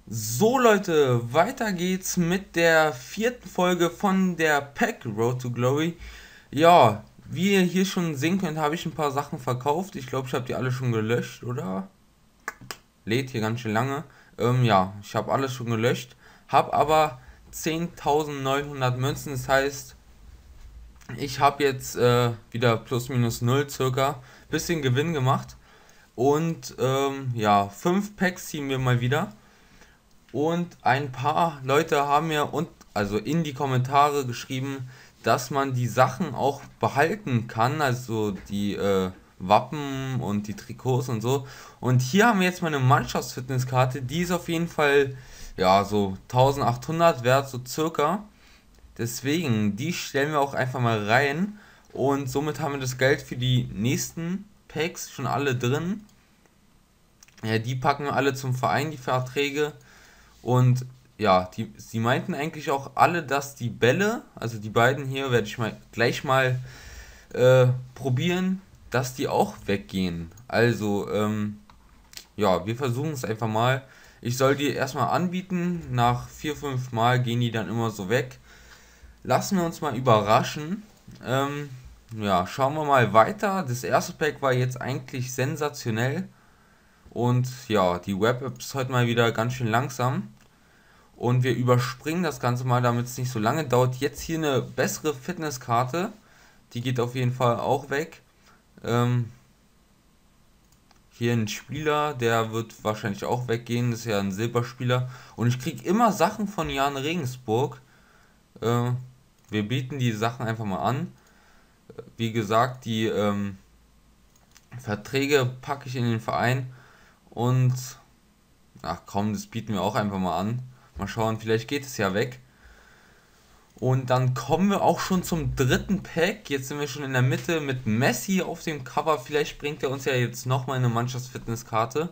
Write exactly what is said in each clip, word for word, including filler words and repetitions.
So Leute, weiter geht's mit der vierten Folge von der Pack Road to Glory. Ja, wie ihr hier schon sehen könnt, habe ich ein paar Sachen verkauft. Ich glaube, ich habe die alle schon gelöscht, oder? Lädt hier ganz schön lange. Ähm, ja, ich habe alles schon gelöscht. Habe aber zehntausendneunhundert Münzen, das heißt, ich habe jetzt äh, wieder plus minus null circa. Bisschen Gewinn gemacht. Und ähm, ja, fünf Packs ziehen wir mal wieder. Und ein paar Leute haben mir und also in die Kommentare geschrieben, dass man die Sachen auch behalten kann, also die äh, Wappen und die Trikots und so. Und hier haben wir jetzt mal eine Mannschaftsfitnesskarte, die ist auf jeden Fall ja so eintausendachthundert wert, so circa. Deswegen, die stellen wir auch einfach mal rein und somit haben wir das Geld für die nächsten Packs schon alle drin. Ja, die packen wir alle zum Verein, die Verträge. Und ja, die, sie meinten eigentlich auch alle, dass die Bälle, also die beiden hier werde ich mal gleich mal äh, probieren, dass die auch weggehen. Also, ähm, ja, wir versuchen es einfach mal. Ich soll die erstmal anbieten, nach vier fünf Mal gehen die dann immer so weg. Lassen wir uns mal überraschen. Ähm, ja, schauen wir mal weiter. Das erste Pack war jetzt eigentlich sensationell. Und ja, die Web-App ist heute mal wieder ganz schön langsam. Und wir überspringen das Ganze mal, damit es nicht so lange dauert. Jetzt hier eine bessere Fitnesskarte. Die geht auf jeden Fall auch weg. Ähm, hier ein Spieler, der wird wahrscheinlich auch weggehen. Das ist ja ein Silberspieler. Und ich kriege immer Sachen von Jan Regensburg. Äh, wir bieten die Sachen einfach mal an. Wie gesagt, die ähm, Verträge packe ich in den Verein. Und ach komm, das bieten wir auch einfach mal an. Mal schauen, vielleicht geht es ja weg. Und dann kommen wir auch schon zum dritten Pack. Jetzt sind wir schon in der Mitte mit Messi auf dem Cover. Vielleicht bringt er uns ja jetzt nochmal eine Mannschaftsfitnesskarte.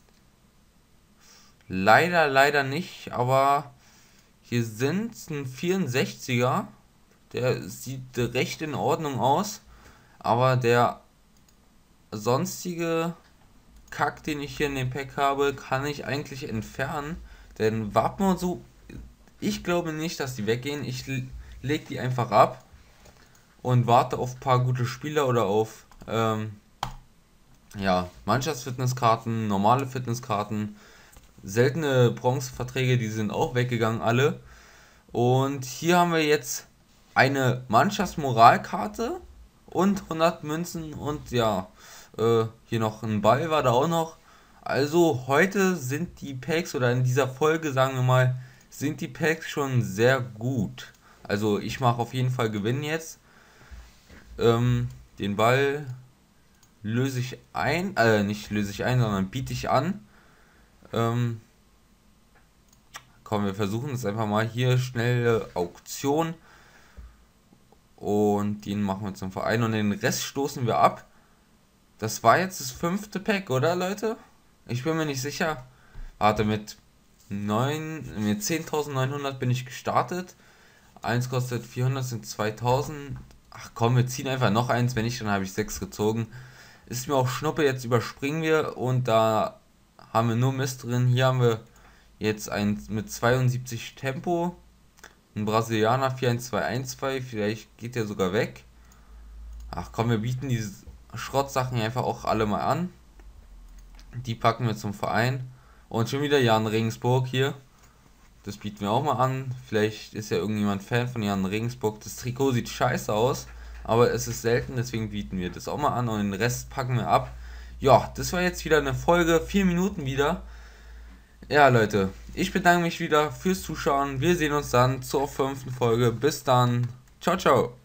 Leider, leider nicht. Aber hier sind ein vierundsechziger. Der sieht recht in Ordnung aus. Aber der sonstige Kack, den ich hier in dem Pack habe, kann ich eigentlich entfernen. Denn Wappen und so, ich glaube nicht, dass die weggehen. Ich lege die einfach ab und warte auf ein paar gute Spieler oder auf ähm, ja, Mannschaftsfitnesskarten, normale Fitnesskarten, seltene Bronzeverträge, die sind auch weggegangen alle. Und hier haben wir jetzt eine Mannschaftsmoralkarte und hundert Münzen und ja, äh, hier noch ein Ball war da auch noch. Also heute sind die Packs oder in dieser Folge, sagen wir mal, sind die Packs schon sehr gut. Also ich mache auf jeden Fall Gewinn jetzt. Ähm, den Ball löse ich ein, äh, nicht löse ich ein, sondern biete ich an. Ähm, komm, wir versuchen es einfach mal hier, schnelle Auktion. Und den machen wir zum Verein und den Rest stoßen wir ab. Das war jetzt das fünfte Pack, oder Leute? Ich bin mir nicht sicher. Warte, mit neun, mit zehntausendneunhundert bin ich gestartet. Eins kostet vierhundert, sind zweitausend. Ach komm, wir ziehen einfach noch eins. Wenn nicht, dann habe ich sechs gezogen. Ist mir auch Schnuppe, jetzt überspringen wir. Und da haben wir nur Mist drin. Hier haben wir jetzt eins mit zweiundsiebzig Tempo. Ein Brasilianer vier eins zwei eins zwei. Vielleicht geht der sogar weg. Ach komm, wir bieten diese Schrottsachen einfach auch alle mal an. Die packen wir zum Verein. Und schon wieder Jan Regensburg hier. Das bieten wir auch mal an. Vielleicht ist ja irgendjemand Fan von Jan Regensburg. Das Trikot sieht scheiße aus, aber es ist selten, deswegen bieten wir das auch mal an und den Rest packen wir ab. Ja, das war jetzt wieder eine Folge. Vier Minuten wieder. Ja, Leute, ich bedanke mich wieder fürs Zuschauen. Wir sehen uns dann zur fünften Folge. Bis dann. Ciao, ciao.